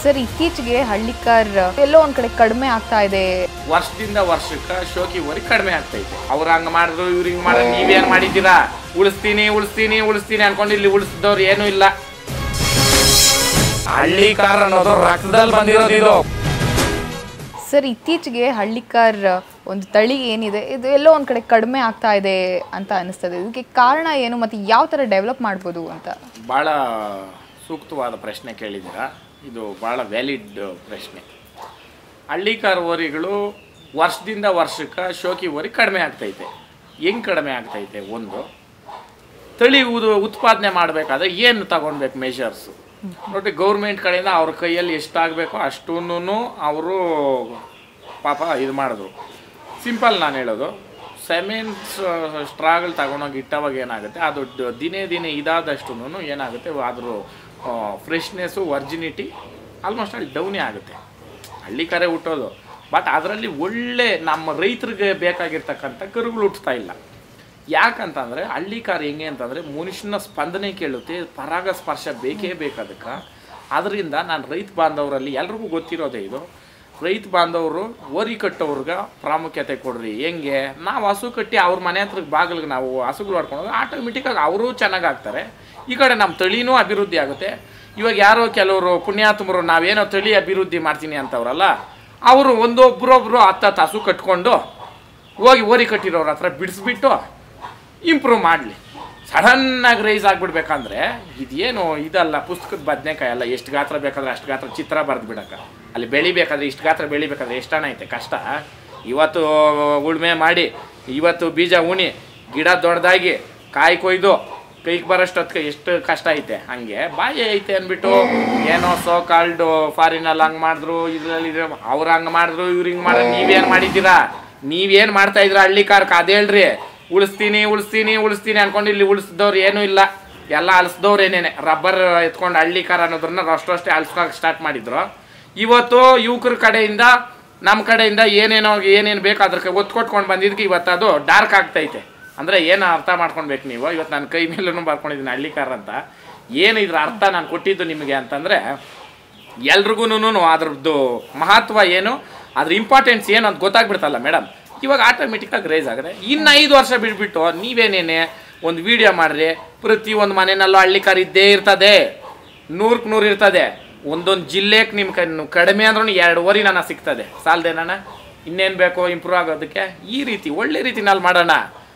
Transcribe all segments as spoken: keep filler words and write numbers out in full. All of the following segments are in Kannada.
ಸರ್ ಇತ್ತೀಚೆಗೆ ಹಳ್ಳಿ ಕಾರ್ ಎಲ್ಲೋ ಒಂದ್ ಕಡೆ ಕಡಿಮೆ ಆಗ್ತಾ ಇದೆ. ವರ್ಷದಿಂದ ವರ್ಷಕ್ಕೆ ಶೋಕಿ ವರಿ ಕಡಿಮೆ ಆಗ್ತಾ ಇದೆ. ಅವ್ರು ಹಂಗ ಮಾಡಿದ್ರು ಇವ್ರು ಹಿಂಗ್ ಮಾಡಿದ್ರು, ನೀವೇನ್ ಮಾಡಿದ್ದೀರಾ? ಉಳಿಸ್ತೀನಿ ಉಳಿಸ್ತೀನಿ ಉಳಿಸ್ತೀನಿ ಅನ್ಕೊಂಡು ಇಲ್ಲಿ ಉಳಿಸಿದವ್ರು ಏನೂ ಇಲ್ಲ. ಹಳ್ಳಿ ಕಾರ್ ಅನ್ನೋದು ರಕ್ತದಲ್ಲಿ ಬಂದಿರೋದು ಇದು. ಸರ್ ಇತ್ತೀಚೆಗೆ ಹಳ್ಳಿ ಕಾರ್ ಒಂದು ತಳಿ ಏನಿದೆ ಇದು ಎಲ್ಲೋ ಒಂದ್ ಕಡೆ ಕಡಿಮೆ ಆಗ್ತಾ ಇದೆ ಅಂತ ಅನಿಸ್ತದೆ. ಇದಕ್ಕೆ ಕಾರಣ ಏನು ಮತ್ತೆ ಯಾವ ತರ ಡೆವಲಪ್ ಮಾಡ್ಬೋದು ಅಂತ? ಬಹಳ ಸೂಕ್ತವಾದ ಪ್ರಶ್ನೆ ಕೇಳಿದ್ದೀರಾ. ಇದು ಭಾಳ ವ್ಯಾಲಿಡ್ ಪ್ರಶ್ನೆ. ಹಳ್ಳಿ ಕಾರ್ ಓರಿಗಳು ವರ್ಷದಿಂದ ವರ್ಷಕ್ಕೆ ಶೋಕಿ ಓರಿ ಕಡಿಮೆ ಆಗ್ತೈತೆ. ಹೆಂಗೆ ಕಡಿಮೆ ಆಗ್ತೈತೆ? ಒಂದು, ತಳಿ ಉದು ಉತ್ಪಾದನೆ ಮಾಡಬೇಕಾದ್ರೆ ಏನು ತಗೊಳ್ಬೇಕು ಮೆಷರ್ಸು ನೋಡಿ. ಗೌರ್ಮೆಂಟ್ ಕಡೆಯಿಂದ ಅವ್ರ ಕೈಯಲ್ಲಿ ಎಷ್ಟಾಗಬೇಕೋ ಅಷ್ಟೂ ಅವರು ಪಾಪ ಇದು ಮಾಡಿದ್ರು. ಸಿಂಪಲ್ ನಾನು ಹೇಳೋದು, ಸೆಮೆನ್ಸ್ ಸ್ಟ್ರಾಗಳು ತಗೊಂಡೋಗಿ ಇಟ್ಟವಾಗ ಏನಾಗುತ್ತೆ, ಅದು ದಿನೇ ದಿನೇ ಇದಾದಷ್ಟು ಏನಾಗುತ್ತೆ, ಅದ್ರ ಫ್ರೆಶ್ನೆಸ್ಸು ವರ್ಜಿನಿಟಿ ಆಲ್ಮೋಸ್ಟ್ ಅಲ್ಲಿ ಡೌನೇ ಆಗುತ್ತೆ. ಹಳ್ಳಿ ಕರೆ ಹುಟ್ಟೋದು, ಬಟ್ ಅದರಲ್ಲಿ ಒಳ್ಳೆ ನಮ್ಮ ರೈತರಿಗೆ ಬೇಕಾಗಿರ್ತಕ್ಕಂಥ ಕರುಗಳು ಹುಟ್ಟುತ್ತಾ ಇಲ್ಲ. ಯಾಕಂತಂದರೆ ಹಳ್ಳಿ ಕಾರ್ ಹೆಂಗೆ ಅಂತಂದರೆ ಮನುಷ್ಯನ ಸ್ಪಂದನೆ ಕೇಳುತ್ತೆ, ಪರಾಗ ಸ್ಪರ್ಶ ಬೇಕೇ ಬೇಕಾದಕ್ಕೆ. ಅದರಿಂದ ನಾನು ರೈತ ಬಾಂಧವರಲ್ಲಿ ಎಲ್ರಿಗೂ ಗೊತ್ತಿರೋದೇ ಇದು. ರೈತ ಬಾಂಧವರು ಓರಿ ಕಟ್ಟೋರ್ಗೆ ಪ್ರಾಮುಖ್ಯತೆ ಕೊಡ್ರಿ. ಹೆಂಗೆ ನಾವು ಹಸು ಕಟ್ಟಿ ಅವ್ರ ಮನೆ ಹತ್ರ ಬಾಗಿಲಿಗೆ ನಾವು ಹಸುಗಳು ಹೊಡ್ಕೊಂಡ್ರೆ ಆಟೋಮೆಟಿಕ್ಕಾಗಿ ಅವರು ಚೆನ್ನಾಗಾಗ್ತಾರೆ. ಈ ಕಡೆ ನಮ್ಮ ತಳಿನೂ ಅಭಿವೃದ್ಧಿ ಆಗುತ್ತೆ. ಇವಾಗ ಯಾರೋ ಕೆಲವರು ಪುಣ್ಯಾತ್ಮರು ನಾವೇನೋ ತಳಿ ಅಭಿವೃದ್ಧಿ ಮಾಡ್ತೀನಿ ಅಂತವ್ರಲ್ಲ, ಅವರು ಒಂದೊಬ್ಬರೊಬ್ಬರು ಹತ್ತು ಹತ್ತು ಹಸು ಕಟ್ಕೊಂಡು ಹೋಗಿ ಓರಿ ಕಟ್ಟಿರೋರ ಹತ್ರ ಬಿಡಿಸ್ಬಿಟ್ಟು ಇಂಪ್ರೂವ್ ಮಾಡಲಿ. ಸಡನ್ನಾಗಿ ರೈಸ್ ಆಗಿಬಿಡ್ಬೇಕಂದ್ರೆ ಇದೇನು ಇದಲ್ಲ, ಪುಸ್ತಕದ ಬದನೆಕಾಯಿ ಅಲ್ಲ. ಎಷ್ಟು ಗಾತ್ರ ಬೇಕಾದ್ರೆ ಅಷ್ಟು ಗಾತ್ರ ಚಿತ್ರ ಬರೆದು ಬಿಡೋಕೆ. ಅಲ್ಲಿ ಬೆಳಿಬೇಕಾದ್ರೆ ಇಷ್ಟು ಗಾತ್ರ ಬೆಳಿಬೇಕಾದ್ರೆ ಎಷ್ಟು ಹಣ ಐತೆ ಕಷ್ಟ. ಇವತ್ತು ಉಳುಮೆ ಮಾಡಿ, ಇವತ್ತು ಬೀಜ ಉಣಿ, ಗಿಡ ದೊಡ್ಡದಾಗಿ, ಕಾಯಿ ಕೊಯ್ದು ಕೈಗೆ ಬರೋಷ್ಟೊತ್ತಿಗೆ ಎಷ್ಟು ಕಷ್ಟ ಐತೆ. ಹಾಗೆ ಬಾಯಿ ಐತೆ ಅಂದ್ಬಿಟ್ಟು ಏನೋ ಸೋ ಕಾಲ್ಡು ಫಾರಿನಲ್ಲಿ ಹಂಗೆ ಮಾಡಿದ್ರು, ಇದರಲ್ಲಿ ಅವ್ರು ಹಂಗೆ ಮಾಡಿದ್ರು, ಇವ್ರು ಹಿಂಗೆ ಮಾಡಿದ್ರು. ನೀವೇನು ಮಾಡಿದ್ದೀರಾ? ನೀವೇನು ಮಾಡ್ತಾ ಇದ್ದೀರಾ ಹಳ್ಳಿ ಕಾರ್ಕ? ಅದು ಹೇಳ್ರಿ. ಉಳಿಸ್ತೀನಿ ಉಳಿಸ್ತೀನಿ ಉಳಿಸ್ತೀನಿ ಅನ್ಕೊಂಡು ಇಲ್ಲಿ ಉಳಿಸಿದವ್ರು ಏನೂ ಇಲ್ಲ. ಎಲ್ಲ ಅಳಿಸ್ದವ್ರು ಏನೇನೆ ರಬ್ಬರ್ ಎತ್ಕೊಂಡು ಹಳ್ಳಿ ಕಾರ್ ಅನ್ನೋದ್ರನ್ನ ಅಷ್ಟು ಅಷ್ಟೇ ಅಳಿಸ್ಕೊಳಕ್ಕೆ ಸ್ಟಾರ್ಟ್ ಮಾಡಿದ್ರು. ಇವತ್ತು ಯುವಕರ ಕಡೆಯಿಂದ ನಮ್ಮ ಕಡೆಯಿಂದ ಏನೇನೋ ಏನೇನು ಬೇಕು ಅದಕ್ಕೆ ಒತ್ತು ಕೊಟ್ಕೊಂಡು ಬಂದಿದ್ದಕ್ಕೆ ಇವತ್ತು ಅದು ಡಾರ್ಕ್ ಆಗ್ತೈತೆ. ಅಂದರೆ ಏನು ಅರ್ಥ ಮಾಡ್ಕೊಳ್ಬೇಕು ನೀವು? ಇವತ್ತು ನಾನು ಕೈ ಮೇಲೂ ಬರ್ಕೊಂಡಿದ್ದೀನಿ ಹಳ್ಳಿ ಕಾರ್ ಅಂತ. ಏನು ಇದ್ರ ಅರ್ಥ ನಾನು ಕೊಟ್ಟಿದ್ದು ನಿಮಗೆ ಅಂತಂದರೆ, ಎಲ್ರಿಗೂ ಅದ್ರದ್ದು ಮಹತ್ವ ಏನು, ಅದ್ರ ಇಂಪಾರ್ಟೆನ್ಸ್ ಏನು ಅಂತ ಗೊತ್ತಾಗ್ಬಿಡ್ತಲ್ಲ ಮೇಡಮ್. ಇವಾಗ ಆಟೋಮೆಟಿಕ್ಕಾಗಿ ರೈಸ್ ಆಗಿದೆ. ಇನ್ನು ಐದು ವರ್ಷ ಬಿಟ್ಬಿಟ್ಟು ನೀವೇನೇನೆ ಒಂದು ವಿಡಿಯೋ ಮಾಡಿರಿ, ಪ್ರತಿಯೊಂದು ಮನೆಯಲ್ಲೂ ಹಳ್ಳಿ ಕಾರ್ ಇದ್ದೇ ಇರ್ತದೆ, ನೂರಕ್ಕೆ ನೂರು ಇರ್ತದೆ. ಒಂದೊಂದು ಜಿಲ್ಲೆಗೆ ನಿಮ್ಮ ಕ ಕಡಿಮೆ ಅಂದ್ರೂ ಎರಡುವರೆ ನನ್ನ ಸಿಗ್ತದೆ. ಸಾಲದೆ ನಾನು ಇನ್ನೇನು ಬೇಕೋ ಇಂಪ್ರೂವ್ ಆಗೋದಕ್ಕೆ? ಈ ರೀತಿ ಒಳ್ಳೆ ರೀತಿನಲ್ಲಿ ಮಾಡೋಣ,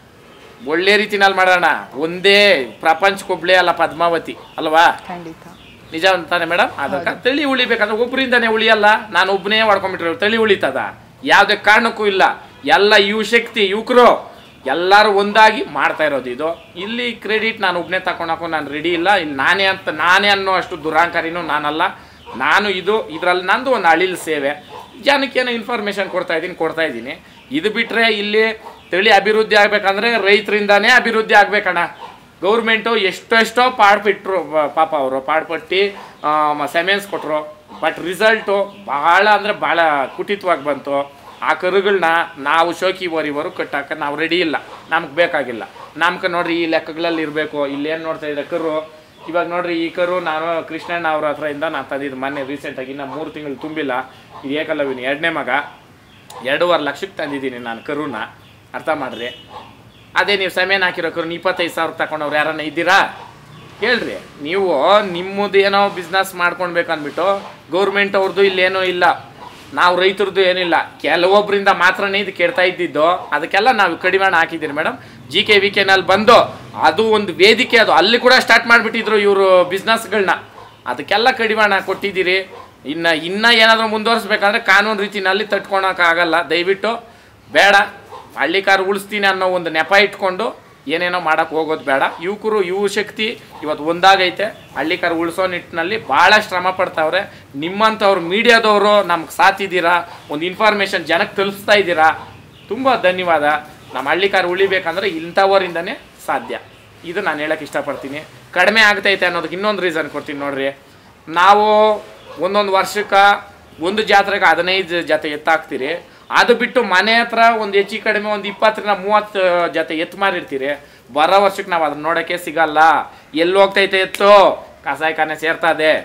ಒಳ್ಳೆ ರೀತಿನಲ್ಲಿ ಮಾಡೋಣ. ಒಂದೇ ಪ್ರಪಂಚಕ್ಕೊಬ್ಳೇ ಅಲ್ಲ ಪದ್ಮಾವತಿ ಅಲ್ವಾ? ಖಂಡಿತ ನಿಜ ಅಂತಾನೆ ಮೇಡಮ್. ಅದಕ್ಕೆ ತಳಿ ಉಳಿಬೇಕಂದ್ರೆ ಒಬ್ಬರಿಂದನೇ ಉಳಿಯಲ್ಲ. ನಾನು ಒಬ್ಬನೇ ಮಾಡ್ಕೊಂಡ್ಬಿಟ್ರೆ ತಳಿ ಉಳಿತದ? ಯಾವುದೇ ಕಾರಣಕ್ಕೂ ಇಲ್ಲ. ಎಲ್ಲ ಯುವ ಶಕ್ತಿ ಯುವಕರು ಎಲ್ಲರೂ ಒಂದಾಗಿ ಮಾಡ್ತಾ ಇರೋದು ಇದು. ಇಲ್ಲಿ ಕ್ರೆಡಿಟ್ ನಾನು ಒಬ್ಬನೇ ತಗೊಳಕ್ಕೂ ನಾನು ರೆಡಿ ಇಲ್ಲ. ಇಲ್ಲಿ ನಾನೇ ಅಂತ ನಾನೇ ಅನ್ನೋ ಅಷ್ಟು ದುರಾಂಕಾರಿನೂ ನಾನಲ್ಲ. ನಾನು ಇದು ಇದರಲ್ಲಿ ನಂದು ಒಂದು ಅಳಿಲ್ ಸೇವೆ, ಜನಕ್ಕೇನೋ ಇನ್ಫಾರ್ಮೇಷನ್ ಕೊಡ್ತಾ ಇದ್ದೀನಿ ಕೊಡ್ತಾ ಇದ್ದೀನಿ ಇದು ಬಿಟ್ಟರೆ ಇಲ್ಲಿ ತಳಿ ಅಭಿವೃದ್ಧಿ ಆಗಬೇಕಂದ್ರೆ ರೈತರಿಂದಾನೇ ಅಭಿವೃದ್ಧಿ ಆಗಬೇಕಣ್ಣ. ಗೌರ್ಮೆಂಟು ಎಷ್ಟೋ ಎಷ್ಟೋ ಪಾಡ್ಬಿಟ್ರು ಪಾಪ, ಅವರು ಪಾಡ್ಪಟ್ಟು ಸೆಮೆನ್ಸ್ ಕೊಟ್ಟರು. ಬಟ್ ರಿಸಲ್ಟು ಭಾಳ ಅಂದರೆ ಭಾಳ ಕುಟಿತವಾಗಿ ಬಂತು. ಆ ಕರುಗಳನ್ನ ನಾವು ಶೋಕಿ ಓರಿವರು ಕಟ್ಟಕ್ಕೆ ನಾವು ರೆಡಿ ಇಲ್ಲ, ನಮ್ಗೆ ಬೇಕಾಗಿಲ್ಲ. ನಮ್ಗೆ ನೋಡ್ರಿ ಈ ಲೆಕ್ಕಗಳಲ್ಲಿ ಇರಬೇಕು. ಇಲ್ಲೇನು ನೋಡ್ತಾ ಇದ್ದೆ ಕರು, ಇವಾಗ ನೋಡ್ರಿ ಈ ಕರು ನಾನು ಕೃಷ್ಣಣ್ಣ ಅವ್ರ ಹತ್ರ ಇಂದ ನಾನು ತಂದಿದ್ದು ಮೊನ್ನೆ ರೀಸೆಂಟಾಗಿ, ಇನ್ನು ಮೂರು ತಿಂಗಳು ತುಂಬಿಲ್ಲ. ಇದು ಏಕಲವ್ಯನ ಎರಡನೇ ಮಗ, ಎರಡೂವರೆ ಲಕ್ಷಕ್ಕೆ ತಂದಿದ್ದೀನಿ ನಾನು ಕರುನ. ಅರ್ಥ ಮಾಡಿರಿ. ಅದೇ ನೀವು ಸಮೇನ್ ಹಾಕಿರೋ ಕರು ಇಪ್ಪತ್ತೈದು ಸಾವಿರ ತಗೊಂಡವ್ರು ಯಾರನ್ನ ಇದ್ದೀರಾ ಹೇಳ್ರಿ? ನೀವು ನಿಮ್ಮದು ಏನೋ ಬಿಸ್ನೆಸ್ ಮಾಡ್ಕೊಳ್ಬೇಕಂದ್ಬಿಟ್ಟು ಗೌರ್ಮೆಂಟ್ ಅವ್ರದ್ದು ಇಲ್ಲೇನೋ ಇಲ್ಲ, ನಾವು ರೈತರದ್ದು ಏನಿಲ್ಲ. ಕೆಲವೊಬ್ಬರಿಂದ ಮಾತ್ರನೇ ಇದು ಕೆಡ್ತಾ ಇದ್ದಿದ್ದು. ಅದಕ್ಕೆಲ್ಲ ನಾವು ಕಡಿವಾಣ ಹಾಕಿದ್ದೀರಿ ಮೇಡಮ್. ಜಿ ಕೆ ವಿ ಕೆನಲ್ಲಿ ಬಂದು ಅದು ಒಂದು ವೇದಿಕೆ, ಅದು ಅಲ್ಲಿ ಕೂಡ ಸ್ಟಾರ್ಟ್ ಮಾಡಿಬಿಟ್ಟಿದ್ರು ಇವರು ಬಿಸ್ನೆಸ್ಗಳನ್ನ. ಅದಕ್ಕೆಲ್ಲ ಕಡಿವಾಣ ಕೊಟ್ಟಿದ್ದೀರಿ. ಇನ್ನು ಇನ್ನೂ ಏನಾದರೂ ಮುಂದುವರಿಸ್ಬೇಕಂದ್ರೆ ಕಾನೂನು ರೀತಿಯಲ್ಲಿ ತಟ್ಕೊಳಕ್ಕಾಗಲ್ಲ. ದಯವಿಟ್ಟು ಬೇಡ. ಹಳ್ಳಿ ಕಾರ್ ಉಳಿಸ್ತೀನಿ ಅನ್ನೋ ಒಂದು ನೆಪ ಇಟ್ಕೊಂಡು ಏನೇನೋ ಮಾಡೋಕ್ಕೆ ಹೋಗೋದು ಬೇಡ. ಯುವಕರು ಯುವ ಶಕ್ತಿ ಇವತ್ತು ಒಂದಾಗೈತೆ. ಹಳ್ಳಿ ಕಾರ್ ಉಳಿಸೋ ನಿಟ್ಟಿನಲ್ಲಿ ಭಾಳ ಶ್ರಮ ಪಡ್ತಾವ್ರೆ. ನಿಮ್ಮಂಥವ್ರು ಮೀಡಿಯಾದವರು ನಮ್ಗೆ ಸಾಥಿದ್ದೀರಾ, ಒಂದು ಇನ್ಫಾರ್ಮೇಷನ್ ಜನಕ್ಕೆ ತಲುಪಿಸ್ತಾ ಇದ್ದೀರಾ. ತುಂಬ ಧನ್ಯವಾದ. ನಮ್ಮ ಹಳ್ಳಿ ಕಾರ್ ಉಳಿಬೇಕಂದ್ರೆ ಇಂಥವರಿಂದನೇ ಸಾಧ್ಯ. ಇದು ನಾನು ಹೇಳೋಕ್ಕೆ ಇಷ್ಟಪಡ್ತೀನಿ. ಕಡಿಮೆ ಆಗ್ತೈತೆ ಅನ್ನೋದಕ್ಕೆ ಇನ್ನೊಂದು ರೀಸನ್ ಕೊಡ್ತೀನಿ ನೋಡ್ರಿ. ನಾವು ಒಂದೊಂದು ವರ್ಷಕ್ಕೆ ಒಂದು ಜಾತ್ರೆಗೆ ಹದಿನೈದು ಜೊತೆ ಎತ್ತಾಕ್ತೀರಿ. ಅದು ಬಿಟ್ಟು ಮನೆ ಹತ್ರ ಒಂದು ಹೆಚ್ಚು ಕಡಿಮೆ ಒಂದು ಇಪ್ಪತ್ತರಿಂದ ಮೂವತ್ತು ಜೊತೆ ಎತ್ತು ಮಾರಿರ್ತೀರಿ. ಬರೋ ವರ್ಷಕ್ಕೆ ನಾವು ಅದನ್ನ ನೋಡೋಕ್ಕೆ ಸಿಗಲ್ಲ. ಎಲ್ಲಿ ಹೋಗ್ತೈತೆ ಎತ್ತು? ಕಸಾಯಿಖಾನೆ ಸೇರ್ತಾ ಇದೆ.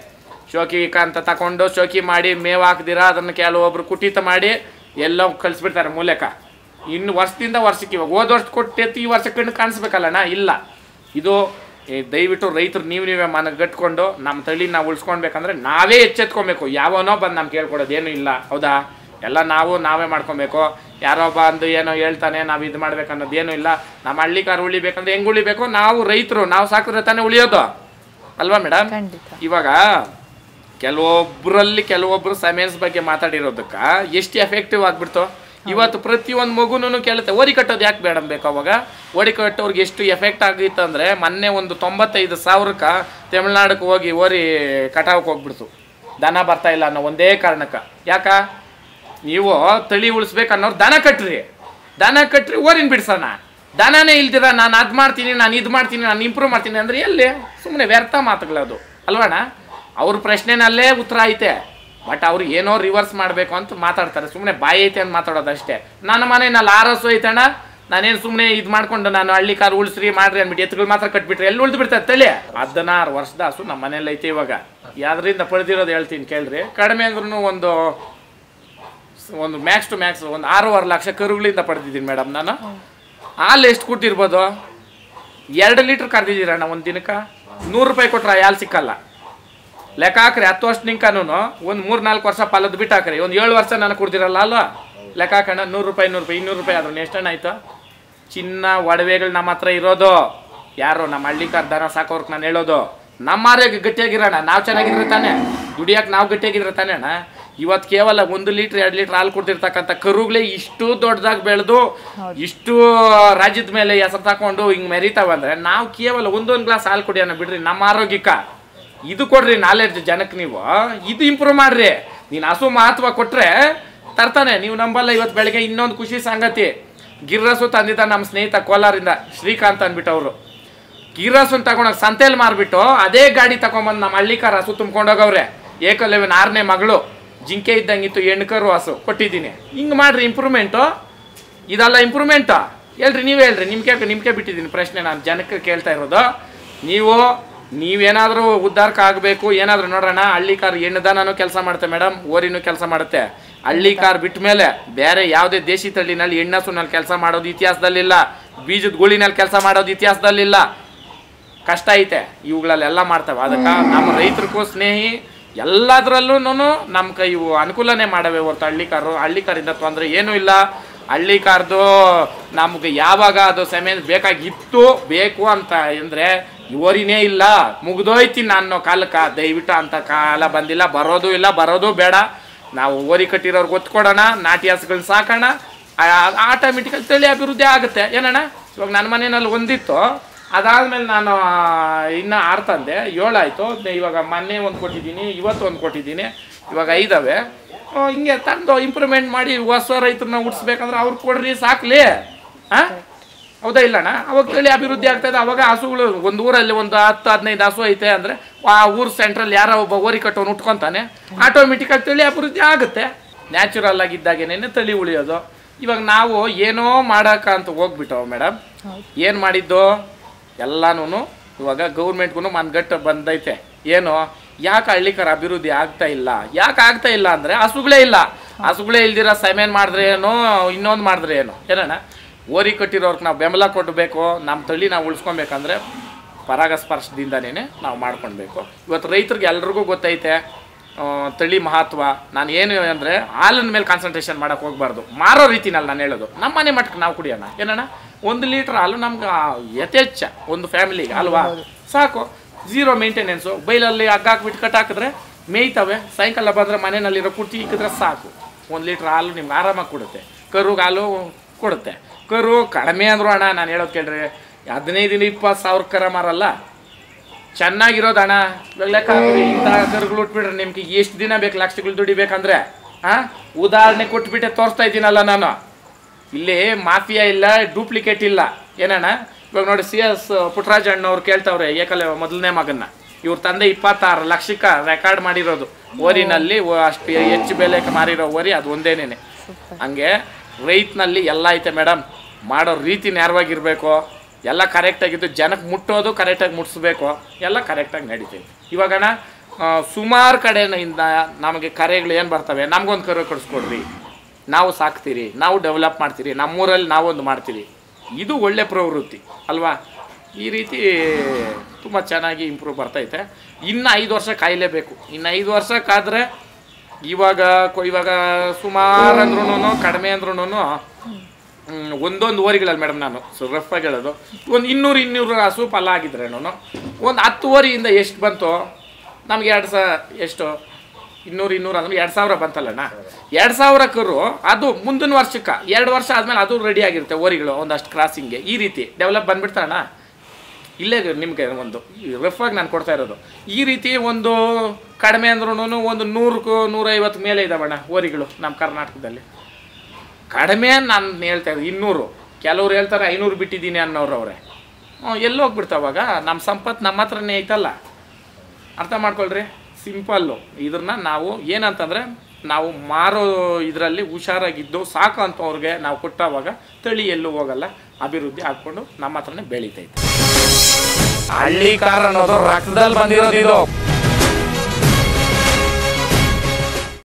ಶೋಕಿ ಅಂತ ತಗೊಂಡು ಶೋಕಿ ಮಾಡಿ ಮೇವು ಹಾಕ್ದಿರ ಅದನ್ನು ಕೆಲವೊಬ್ರು ಕುಟಿತ ಮಾಡಿ ಎಲ್ಲ ಕಳಿಸ್ಬಿಡ್ತಾರೆ ಮೂಲಕ. ಇನ್ನು ವರ್ಷದಿಂದ ವರ್ಷಕ್ಕೆ ಇವಾಗ ಹೋದ ವರ್ಷ ಕೊಟ್ಟೆತ್ತು ಈ ವರ್ಷ ಕಣ್ಣು ಕಾಣಿಸ್ಬೇಕಲ್ಲಣ್ಣ, ಇಲ್ಲ. ಇದು ದಯವಿಟ್ಟು ರೈತರು ನೀವು ನೀವೇ ಮನಗಟ್ಕೊಂಡು ನಮ್ಮ ತಳಿ ನಾವು ಉಳಿಸ್ಕೊಳ್ಬೇಕಂದ್ರೆ ನಾವೇ ಎಚ್ಚೆತ್ಕೊಬೇಕು. ಯಾವನೋ ಬಂದು ನಮ್ಗೆ ಕೇಳ್ಕೊಡೋದೇನು ಇಲ್ಲ, ಹೌದಾ? ಎಲ್ಲ ನಾವು ನಾವೇ ಮಾಡ್ಕೊಬೇಕು. ಯಾರೋ ಬಂದು ಏನೋ ಹೇಳ್ತಾನೆ ನಾವು ಇದು ಮಾಡ್ಬೇಕು ಅನ್ನೋದೇನು ಇಲ್ಲ. ನಮ್ಮ ಹಳ್ಳಿ ಕಾರು ಉಳಿಬೇಕಂದ್ರೆ ಹೆಂಗೆ ಉಳಿಬೇಕು? ನಾವು ರೈತರು ನಾವು ಸಾಕಿದ್ರೆ ತಾನೇ ಉಳಿಯೋದು ಅಲ್ವಾ ಮೇಡಮ್? ಇವಾಗ ಕೆಲವೊಬ್ಬರಲ್ಲಿ ಕೆಲವೊಬ್ರು ಸಮೇನ್ಸ್ ಬಗ್ಗೆ ಮಾತಾಡಿರೋದಕ್ಕೆ ಎಷ್ಟು ಎಫೆಕ್ಟಿವ್ ಆಗಿಬಿಡ್ತು. ಇವತ್ತು ಪ್ರತಿಯೊಂದು ಮಗುನೂ ಕೇಳುತ್ತೆ ಓರಿ ಕಟ್ಟೋದು ಯಾಕೆ ಬೇಡ ಬೇಕು. ಅವಾಗ ಓರಿ ಕಟ್ಟೋರ್ಗೆ ಎಷ್ಟು ಎಫೆಕ್ಟ್ ಆಗಿತ್ತು ಅಂದರೆ ಮೊನ್ನೆ ಒಂದು ತೊಂಬತ್ತೈದು ಸಾವಿರಕ್ಕೆ ತಮಿಳ್ನಾಡಕ್ಕೆ ಹೋಗಿ ಓರಿ ಕಟಾವಕ್ಕೆ ಹೋಗ್ಬಿಡ್ತು. ದನ ಬರ್ತಾ ಇಲ್ಲ ಅನ್ನೋ ಒಂದೇ ಕಾರಣಕ್ಕೆ. ಯಾಕ? ನೀವು ತಳಿ ಉಳಿಸ್ಬೇಕು ಅನ್ನೋರು ದನ ಕಟ್ರಿ, ದನ ಕಟ್ರಿ ಓರಿನ ಬಿಡ್ಸೋಣ. ದನನೇ ಇಲ್ದಿರ ನಾನು ಅದು ಮಾಡ್ತೀನಿ, ನಾನು ಇದು ಮಾಡ್ತೀನಿ, ನಾನು ಇಂಪ್ರೂವ್ ಮಾಡ್ತೀನಿ ಅಂದರೆ ಎಲ್ಲಿ? ಸುಮ್ಮನೆ ವ್ಯರ್ಥ ಮಾತುಗಳದು ಅಲ್ವಣ್ಣ? ಅವ್ರ ಪ್ರಶ್ನೆನಲ್ಲೇ ಉತ್ತರ ಐತೆ, ಬಟ್ ಅವ್ರು ಏನೋ ರಿವರ್ಸ್ ಮಾಡಬೇಕು ಅಂತ ಮಾತಾಡ್ತಾರೆ. ಸುಮ್ಮನೆ ಬಾಯಿ ಐತೆ ಅಂತ ಮಾತಾಡೋದಷ್ಟೇ. ನನ್ನ ಮನೆಯಲ್ಲಿ ಆರಸು ಐತಣ್ಣ, ನಾನೇನು ಸುಮ್ಮನೆ ಇದು ಮಾಡ್ಕೊಂಡು ನಾನು ಹಳ್ಳಿ ಕಾರು ಉಳಿಸ್ರಿ ಮಾಡ್ರಿ ಅಂದ್ಬಿಟ್ಟು ಎತ್ತುಗಳು ಮಾತ್ರ ಕಟ್ಬಿಟ್ರೆ ಎಲ್ಲಿ ಉಳಿದು ಬಿಡ್ತಾರೆ ತಳಿ? ಹದಿನಾರು ವರ್ಷದ ಹಸು ನಮ್ಮ ಮನೇಲಿ ಐತೆ. ಇವಾಗ ಯಾವ್ದ್ರಿಂದ ಪಡೆದಿರೋದು ಹೇಳ್ತೀನಿ ಕೇಳ್ರಿ. ಕಡಿಮೆ ಅಂದ್ರೂ ಒಂದು ಒಂದು ಮ್ಯಾಕ್ಸ್ ಟು ಮ್ಯಾಕ್ಸ್ ಒಂದು ಆರೂವರೆ ಲಕ್ಷ ಕರುಗಳಿಂದ ಪಡೆದಿದ್ದೀನಿ ಮೇಡಮ್ ನಾನು. ಹಾಲು ಎಷ್ಟು ಕೊಟ್ಟಿರ್ಬೋದು? ಎರಡು ಲೀಟ್ರ್ ಕರೆದಿದ್ದೀರಣ್ಣ ಒಂದು ದಿನಕ್ಕೆ. ನೂರು ರೂಪಾಯಿ ಕೊಟ್ರೆ ಹಾಲು ಸಿಕ್ಕಲ್ಲ. ಲೆಕ್ಕ ಹಾಕ್ರಿ, ಹತ್ತು ವರ್ಷ ನಿಂಕನೂ ಒಂದು ಮೂರು ನಾಲ್ಕು ವರ್ಷ ಪಾಲದ್ದು ಬಿಟ್ಟು ಹಾಕ್ರಿ, ಒಂದು ಏಳು ವರ್ಷ ನಾನು ಕೊಡ್ದಿರಲ್ಲ ಅಲ್ವಾ? ಲೆಕ್ಕ ಹಾಕೋಣ. ನೂರು ರೂಪಾಯಿ ನೂರು ರೂಪಾಯಿ ಇನ್ನೂರು ರೂಪಾಯಿ ಆದ್ರೂ ಎಷ್ಟಣ್ಣ ಆಯಿತು? ಚಿನ್ನ ಒಡವೆಗಳು ನಮ್ಮ ಹತ್ರ ಇರೋದು. ಯಾರು ನಮ್ಮ ಹಳ್ಳಿಕಾರ್ ದನ ಸಾಕೋರ್ಗೆ ನಾನು ಹೇಳೋದು, ನಮ್ಮ ಆರೋಗ್ಯ ಗಟ್ಟಿಯಾಗಿರೋಣ, ನಾವು ಚೆನ್ನಾಗಿದ್ರೆ ತಾನೆ ದುಡಿಯೋಕೆ ನಾವು ಗಟ್ಟಿಯಾಗಿದ್ರೆ ತಾನೇ ಅಣ್ಣ. ಇವತ್ತು ಕೇವಲ ಒಂದು ಲೀಟ್ರ್ ಎರಡು ಲೀಟ್ರ್ ಹಾಲು ಕೊಡ್ತಿರ್ತಕ್ಕಂಥ ಕರುಗಳೇ ಇಷ್ಟು ದೊಡ್ಡದಾಗಿ ಬೆಳೆದು ಇಷ್ಟು ರಾಜ್ಯದ ಮೇಲೆ ಹೆಸರು ತಗೊಂಡು ಹಿಂಗೆ ಮೆರಿತಾವಂದ್ರೆ ನಾವು ಕೇವಲ ಒಂದೊಂದು ಗ್ಲಾಸ್ ಹಾಲು ಕುಡಿಯೋಣ ಬಿಡ್ರಿ ನಮ್ಮ ಆರೋಗ್ಯಕ್ಕೆ. ಇದು ಕೊಡ್ರಿ ನಾಲೆಡ್ಜ್ ಜನಕ್ಕೆ. ನೀವು ಇದು ಇಂಪ್ರೂವ್ ಮಾಡ್ರಿ. ನೀನು ಹಸು ಮಹತ್ವ ಕೊಟ್ರೆ ತರ್ತಾನೆ. ನೀವು ನಂಬಲ್ಲ. ಇವತ್ತು ಬೆಳಗ್ಗೆ ಇನ್ನೊಂದು ಖುಷಿ ಸಂಗತಿ, ಗಿರ್ರಸು ತಂದಿದ್ದ ನಮ್ಮ ಸ್ನೇಹಿತ ಕೋಲಾರಿಂದ ಶ್ರೀಕಾಂತ್ ಅಂದ್ಬಿಟ್ಟು ಅವರು ಗಿರ್ರಸನ್ ತಗೊಂಡೋಗಿ ಸಂತೆಯಲ್ಲಿ ಮಾರ್ಬಿಟ್ಟು ಅದೇ ಗಾಡಿ ತಗೊಂಬಂದು ನಮ್ಮ ಹಳ್ಳಿಕಾರ ಹಸು ತುಂಬ್ಕೊಂಡೋಗವ್ರೆ. ಏಕಲವ್ಯನ ಆರನೇ ಮಗಳು ಜಿಂಕೆ ಇದ್ದಂಗಿತ್ತು ಹೆಣ್ಕರು ಹಸು ಕೊಟ್ಟಿದ್ದೀನಿ. ಹಿಂಗೆ ಮಾಡ್ರಿ ಇಂಪ್ರೂವ್ಮೆಂಟು. ಇದೆಲ್ಲ ಇಂಪ್ರೂವ್ಮೆಂಟು ಹೇಳ್ರಿ, ನೀವೇ ಹೇಳ್ರಿ. ನಿಮ್ಗೆ ನಿಮ್ಗೆ ಬಿಟ್ಟಿದ್ದೀನಿ ಪ್ರಶ್ನೆ, ನಾನು ಜನಕ್ಕೆ ಕೇಳ್ತಾ ಇರೋದು. ನೀವು ನೀವೇನಾದರೂ ಉದ್ಧಾರಕ್ಕೆ ಆಗಬೇಕು ಏನಾದರೂ ನೋಡೋಣ. ಹಳ್ಳಿ ಕಾರ್ ಹೆಣ್ಣು ದನನೂ ಕೆಲಸ ಮಾಡುತ್ತೆ ಮೇಡಮ್, ಓರಿನೂ ಕೆಲಸ ಮಾಡುತ್ತೆ. ಹಳ್ಳಿ ಕಾರ್ ಬಿಟ್ಟ ಮೇಲೆ ಬೇರೆ ಯಾವುದೇ ದೇಶಿ ತಳಿನಲ್ಲಿ ಹೆಣ್ಣಸುನಲ್ಲಿ ಕೆಲಸ ಮಾಡೋದು ಇತಿಹಾಸದಲ್ಲಿಲ್ಲ. ಬೀಜದ ಗುಳಿನಲ್ಲಿ ಕೆಲಸ ಮಾಡೋದು ಇತಿಹಾಸದಲ್ಲಿಲ್ಲ. ಕಷ್ಟ ಐತೆ, ಇವುಗಳಲ್ಲೆಲ್ಲ ಮಾಡ್ತವೆ. ಅದಕ್ಕೆ ನಮ್ಮ ರೈತರಿಗೂ ಸ್ನೇಹಿ ಎಲ್ಲದರಲ್ಲೂ ನಮ್ಮ ಕೈ ಇವು ಅನುಕೂಲನೇ ಮಾಡವೆ ಹೊರತು ಹಳ್ಳಿ ಕಾರು ಹಳ್ಳಿ ಕಾರಿಂದ ತೊಂದರೆ ಏನೂ ಇಲ್ಲ. ಹಳ್ಳಿ ಕಾರ್ದು ನಮಗೆ ಯಾವಾಗ ಅದು ಸೆಮೆನ್ ಬೇಕಾಗಿತ್ತು ಬೇಕು ಅಂತ ಅಂದರೆ ಇವರಿನೇ ಇಲ್ಲ, ಮುಗ್ದೋಯ್ತೀನಿ ನಾನು ಕಾಲಕ್ಕೆ. ದಯವಿಟ್ಟು ಅಂಥ ಕಾಲ ಬಂದಿಲ್ಲ, ಬರೋದು ಇಲ್ಲ, ಬರೋದು ಬೇಡ. ನಾವು ಓರಿ ಕಟ್ಟಿರೋರ್ಗೆ ಒತ್ಕೊಡೋಣ, ನಾಟಿ ಹಸುಗಳನ್ನ ಸಾಕೋಣ, ಆಟೋಮೆಟಿಕಲ್ ತಳಿ ಅಭಿವೃದ್ಧಿ ಆಗುತ್ತೆ. ಏನಣ್ಣ? ಇವಾಗ ನನ್ನ ಮನೆಯಲ್ಲಿ ಒಂದಿತ್ತು, ಅದಾದಮೇಲೆ ನಾನು ಇನ್ನೂ ಆರು ತಂದೆ, ಏಳಾಯಿತು. ಇವಾಗ ಮೊನ್ನೆ ಒಂದು ಕೊಟ್ಟಿದ್ದೀನಿ, ಇವತ್ತು ಒಂದು ಕೊಟ್ಟಿದ್ದೀನಿ, ಇವಾಗ ಐದವೆ. ಹಿಂಗೆ ತಂದು ಇಂಪ್ರೂವ್ಮೆಂಟ್ ಮಾಡಿ ಹೊಸ ರೈತರನ್ನ ಹುಟ್ಟಿಸ್ಬೇಕಂದ್ರೆ ಅವ್ರು ಕೊಡ್ರಿ ಸಾಕ್ಲಿ. ಹಾಂ, ಹೌದಾ ಇಲ್ಲಣ್ಣ? ಅವಾಗ ತಳಿ ಅಭಿವೃದ್ಧಿ ಆಗ್ತಾಯಿದೆ. ಅವಾಗ ಹಸುಗಳು ಒಂದು ಊರಲ್ಲಿ ಒಂದು ಹತ್ತು ಹದಿನೈದು ಹಸು ಐತೆ ಅಂದರೆ ಆ ಊರು ಸೆಂಟ್ರಲ್ಲಿ ಯಾರೋ ಒಬ್ಬ ಓರಿ ಕಟ್ಟೋನು ಉಟ್ಕೊತಾನೆ, ಆಟೋಮೆಟಿಕಾಗಿ ತಳಿ ಅಭಿವೃದ್ಧಿ ಆಗುತ್ತೆ. ನ್ಯಾಚುರಲ್ ಆಗಿದ್ದಾಗೇನೆ ತಳಿ ಉಳಿಯೋದು. ಇವಾಗ ನಾವು ಏನೋ ಮಾಡೋಕೆ ಅಂತ ಹೋಗ್ಬಿಟ್ಟವು ಮೇಡಮ್. ಏನು ಮಾಡಿದ್ದು ಎಲ್ಲನೂ ಇವಾಗ ಗೌರ್ಮೆಂಟ್ಗೂ ಮನ್ಗಟ್ಟು ಬಂದೈತೆ. ಏನು, ಯಾಕೆ ಹಳ್ಳಿಕರ ಅಭಿವೃದ್ಧಿ ಆಗ್ತಾ ಇಲ್ಲ? ಯಾಕೆ ಆಗ್ತಾ ಇಲ್ಲ ಅಂದರೆ ಹಸುಗಳೇ ಇಲ್ಲ. ಹಸುಗಳೇ ಇಲ್ದಿರ ಸೆಮೆನ್ ಮಾಡಿದ್ರೆ ಏನು, ಇನ್ನೊಂದು ಮಾಡಿದ್ರೆ ಏನು? ಏನಣ್ಣ? ಓರಿ ಕಟ್ಟಿರೋರ್ಗೆ ನಾವು ಬೆಂಬಲ ಕೊಡಬೇಕು. ನಮ್ಮ ತಳಿ ನಾವು ಉಳಿಸ್ಕೊಬೇಕಂದ್ರೆ ಪರಾಗಸ್ಪರ್ಶದಿಂದನೇ ನಾವು ಮಾಡ್ಕೊಳ್ಬೇಕು. ಇವತ್ತು ರೈತರಿಗೆ ಎಲ್ರಿಗೂ ಗೊತ್ತೈತೆ ತಳಿ ಮಹತ್ವ. ನಾನು ಏನು ಅಂದರೆ ಹಾಲಿನ ಮೇಲೆ ಕಾನ್ಸಂಟ್ರೇಷನ್ ಮಾಡೋಕೆ ಹೋಗ್ಬಾರ್ದು, ಮಾರೋ ರೀತಿನಲ್ಲಿ ನಾನು ಹೇಳೋದು. ನಮ್ಮ ಮನೆ ಮಟ್ಟಕ್ಕೆ ನಾವು ಕುಡಿಯೋಣ. ಏನಣ್ಣ? ಒಂದು ಲೀಟ್ರ್ ಹಾಲು ನಮ್ಗೆ ಯಥೇಚ್ಛ ಒಂದು ಫ್ಯಾಮಿಲಿಗೆ ಅಲ್ವಾ? ಸಾಕು. Zero maintenance. ಬೈಲಲ್ಲಿ ಹಗ್ಗ ಹಾಕ್ಬಿಟ್ಟು ಕಟ್ ಹಾಕಿದ್ರೆ ಮೇಯ್ತವೆ. ಸಾಯಂಕಾಲ ಬಂದರೆ ಮನೆಯಲ್ಲಿರೋ ಕುಟ್ಟಿ ಇಕ್ಕಿದ್ರೆ ಸಾಕು. ಒಂದು ಲೀಟ್ರ್ ಹಾಲು ನಿಮ್ಗೆ ಆರಾಮಾಗಿ ಕೊಡುತ್ತೆ. ಕರುಗೆ ಹಾಲು ಕೊಡುತ್ತೆ. ಕರು ಕಡಿಮೆ ಅಂದರು ಅಣ್ಣ ನಾನು ಹೇಳೋದು ಕೇಳ್ರಿ, ಹದಿನೈದು ದಿನ ಇಪ್ಪತ್ತು ಸಾವಿರ ಕರ ಮಾರಲ್ಲ, ಚೆನ್ನಾಗಿರೋದು ಅಣ್ಣ. ಇವಾಗ ಲೆಕ್ಕ ಹಾಕ್ರಿ, ಇಂಥ ಕರುಗಳು ಉಟ್ಬಿಟ್ರೆ ನಿಮ್ಗೆ ಎಷ್ಟು ದಿನ ಬೇಕು ಲಕ್ಷಗಳು ದುಡಿಬೇಕಂದ್ರೆ? ಹಾಂ, ಉದಾಹರಣೆ ಕೊಟ್ಬಿಟ್ಟೆ ತೋರಿಸ್ತಾ ಇದ್ದೀನಲ್ಲ ನಾನು. ಇಲ್ಲಿ ಮಾಫಿಯಾ ಇಲ್ಲ, ಡೂಪ್ಲಿಕೇಟ್ ಇಲ್ಲ. ಏನಣ್ಣ? ಇವಾಗ ನೋಡಿ, ಸಿ ಎಸ್ ಪುಟ್ಟರಾಜ ಅಣ್ಣವ್ರು ಕೇಳ್ತಾವ್ರೆ ಏಕಲೆ ಮೊದಲನೇ ಮಗನ್ನ. ಇವ್ರ ತಂದೆ ಇಪ್ಪತ್ತಾರು ಲಕ್ಷಕ್ಕೆ ರೆಕಾರ್ಡ್ ಮಾಡಿರೋದು ಓರಿನಲ್ಲಿ. ಅಷ್ಟು ಹೆಚ್ಚು ಬೆಲೆಗೆ ಮಾರಿರೋ ಓರಿ ಅದು ಒಂದೇನೇನೆ. ಹಂಗೆ ರೈತನಲ್ಲಿ ಎಲ್ಲ ಐತೆ ಮೇಡಮ್. ಮಾಡೋ ರೀತಿ ನೇರವಾಗಿರಬೇಕು, ಎಲ್ಲ ಕರೆಕ್ಟಾಗಿದ್ದು ಜನಕ್ಕೆ ಮುಟ್ಟೋದು ಕರೆಕ್ಟಾಗಿ ಮುಟ್ಟಿಸ್ಬೇಕು, ಎಲ್ಲ ಕರೆಕ್ಟಾಗಿ ನಡೀತೈತೆ. ಇವಾಗಣ್ಣ ಸುಮಾರು ಕಡೆಯಿಂದ ನಮಗೆ ಕರೆಗಳು ಏನು ಬರ್ತವೆ, ನಮಗೊಂದು ಕರು ಕೊಡಿಸ್ಕೊಡ್ರಿ, ನಾವು ಸಾಕ್ತೀರಿ, ನಾವು ಡೆವಲಪ್ ಮಾಡ್ತೀರಿ, ನಮ್ಮೂರಲ್ಲಿ ನಾವೊಂದು ಮಾಡ್ತೀರಿ. ಇದು ಒಳ್ಳೆ ಪ್ರವೃತ್ತಿ ಅಲ್ವಾ? ಈ ರೀತಿ ತುಂಬ ಚೆನ್ನಾಗಿ ಇಂಪ್ರೂವ್ ಬರ್ತೈತೆ. ಇನ್ನು ಐದು ವರ್ಷ ಕಾಯಲೇಬೇಕು. ಇನ್ನು ಐದು ವರ್ಷ ಕಾದರೆ ಇವಾಗ ಇವಾಗ ಸುಮಾರು ಅಂದ್ರೂ ಕಡಿಮೆ ಅಂದ್ರೂ ಒಂದೊಂದು ಓರಿಗಳಲ್ಲಿ ಮೇಡಮ್ ನಾನು ರಫ್ ಆಗಿ ಹೇಳೋದು ಒಂದು ಇನ್ನೂರು ಇನ್ನೂರು ಹಸು ಫಲ ಆಗಿದ್ರೇನು ಒಂದು ಹತ್ತು ಓರಿಯಿಂದ ಎಷ್ಟು ಬಂತು ನಮ್ಗೆ ಎರಡು ಸಾವಿರ ಎಷ್ಟು ಇನ್ನೂರು ಇನ್ನೂರು ಅಂದ್ರೆ ಎರಡು ಸಾವಿರ ಬಂತಲ್ಲಣ್ಣ. ಎರಡು ಸಾವಿರ ಕರು ಅದು ಮುಂದಿನ ವರ್ಷಕ್ಕೆ ಎರಡು ವರ್ಷ ಆದಮೇಲೆ ಅದು ರೆಡಿ ಆಗಿರುತ್ತೆ ಓರಿಗಳು ಒಂದಷ್ಟು ಕ್ರಾಸಿಂಗ್ಗೆ. ಈ ರೀತಿ ಡೆವಲಪ್ ಬಂದುಬಿಡ್ತಾರಣ್ಣ. ಇಲ್ಲೇ ನಿಮಗೆ ಒಂದು ರಫ್ ಆಗಿ ನಾನು ಕೊಡ್ತಾ ಇರೋದು. ಈ ರೀತಿ ಒಂದು ಕಡಿಮೆ ಅಂದ್ರೂ ಒಂದು ನೂರಕ್ಕೂ ನೂರೈವತ್ತು ಮೇಲೆ ಇದ್ದಾವಣ್ಣ ಓರಿಗಳು ನಮ್ಮ ಕರ್ನಾಟಕದಲ್ಲಿ. ಕಡಿಮೆ ನಾನು ಹೇಳ್ತಾ ಇದ್ದೆ ಇನ್ನೂರು, ಕೆಲವ್ರು ಹೇಳ್ತಾರೆ ಐನೂರು ಬಿಟ್ಟಿದ್ದೀನಿ ಅನ್ನೋರು ಅವರೇ. ಹ್ಞೂ ಎಲ್ಲಿ ಹೋಗ್ಬಿಡ್ತಾವಾಗ ನಮ್ಮ ಸಂಪತ್ತು ನಮ್ಮ ಹತ್ರನೇ ಐತಲ್ಲ. ಅರ್ಥ ಮಾಡ್ಕೊಳ್ರಿ, ಸಿಂಪಲ್ಲು. ಇದನ್ನ ನಾವು ಏನಂತಂದರೆ ನಾವು ಮಾರೋ ಇದರಲ್ಲಿ ಹುಷಾರಾಗಿದ್ದು ಸಾಕು ಅಂತವ್ರಿಗೆ ನಾವು ಕೊಟ್ಟವಾಗ ತಳಿ ಎಲ್ಲೂ ಹೋಗಲ್ಲ, ಅಭಿವೃದ್ಧಿ ಹಾಕ್ಕೊಂಡು ನಮ್ಮ ಹತ್ರನೇ ಬೆಳೀತೈತೆ. ಹಳ್ಳಿ ಕಾರ್ ಅನ್ನೋದು ರಕ್ತದಲ್ಲಿ ಬಂದಿರೋದು ಇದು.